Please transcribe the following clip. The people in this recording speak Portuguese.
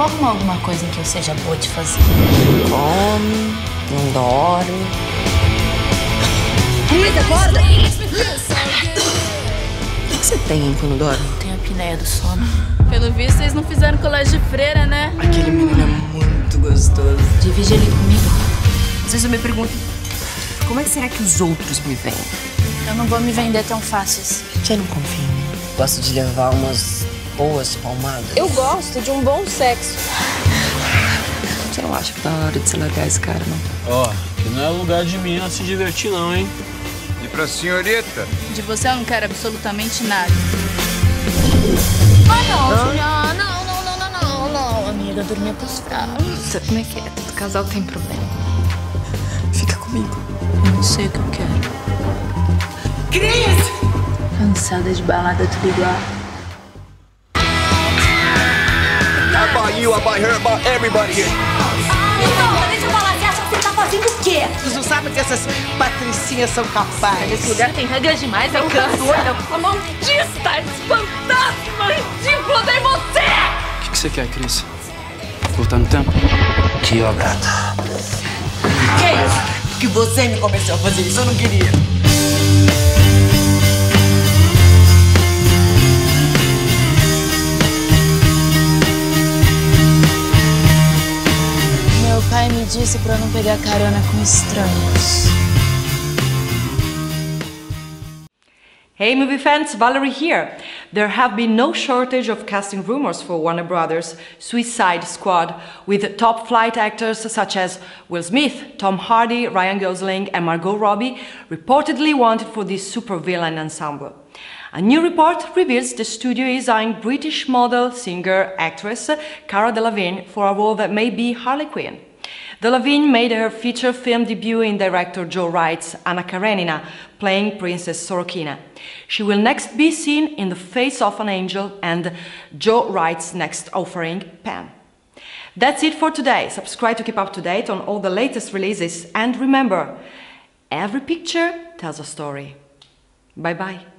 Arruma alguma coisa em que eu seja boa de fazer. Come, não dorme. Luiz, acorda! O que você tem, hein, quando dorme? Tenho a apneia do sono. Pelo visto, vocês não fizeram colégio de freira, né? Aquele menino é muito gostoso. Divide ele comigo. Às vezes eu me pergunto, como é que será que os outros me veem? Eu não vou me vender tão fácil. Você não confia em mim? Gosto de levar umas boas palmadas. Eu gosto de um bom sexo. Você não acha que tá na hora de se largar esse cara, não? Ó, que não é lugar de menina se divertir não, hein? E pra senhorita? De você eu não quero absolutamente nada. Ah, não, Juliana. Não. Amiga, dormir pros fracos. Sabe como é que é? Todo casal tem problema. Fica comigo. Eu não sei o que eu quero. Cris! Cansada de balada tudo igual. I bought you, I bought her, I bought everybody here. Então, deixa eu falar, você acha que você tá fazendo o quê? Vocês não sabem que essas patricinhas são capazes. Esse lugar tem regras demais, é um doida. A maldita, fantasma, ridícula, tem você! O que você quer, Cris? Voltar no tempo? Que ó, gata. Que é isso? Que você me convenceu a fazer isso, eu não queria. Meu pai me disse pra eu não pegar carona com estranhos. Hey movie fans, Valerie here. There have been no shortage of casting rumors for Warner Brothers' Suicide Squad, with top flight actors such as Will Smith, Tom Hardy, Ryan Gosling and Margot Robbie reportedly wanted for this supervillain ensemble. A new report reveals the studio is eyeing British model, singer, actress Cara Delevingne for a role that may be Harley Quinn. Delevingne made her feature film debut in director Joe Wright's Anna Karenina, playing Princess Sorokina. She will next be seen in The Face of an Angel and Joe Wright's next offering, Pan. That's it for today. Subscribe to keep up to date on all the latest releases, and remember, every picture tells a story. Bye bye.